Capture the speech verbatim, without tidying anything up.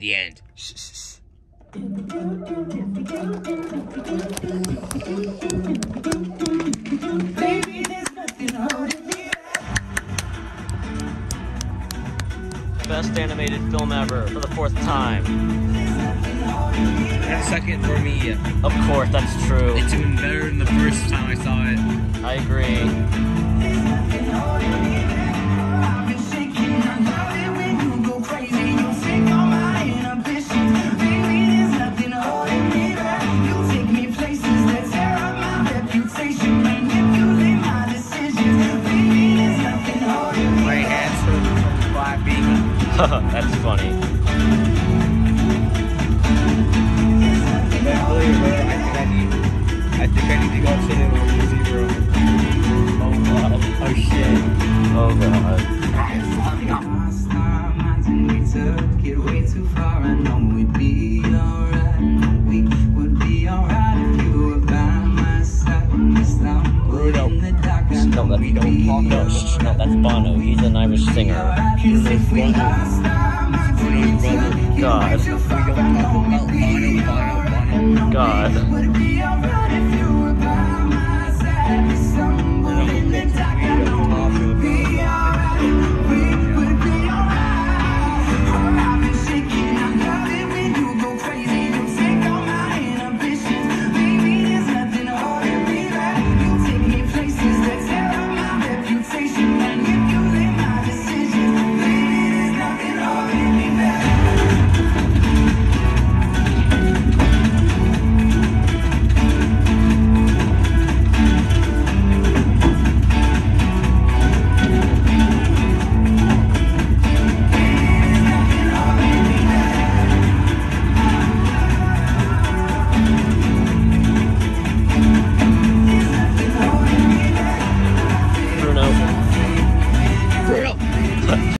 The end. Best animated film ever for the fourth time. That's second for me. Of course, that's true. It's even better than the first time I saw it. I agree. My hands hurt from clapping. That's funny. But really, bro, I think I need, I think I need to go sit in on Lucy, bro. Oh god. Oh shit. Oh god. Get way too far, I know we'd be alright. We would be alright if you were by my side. We stumble in the dark, I No, know that's, we'd be no, shh, no, that's Bono. He's an Irish singer. Cause if we lost our minds and we took it God. way too far, I know we'd be alright. God.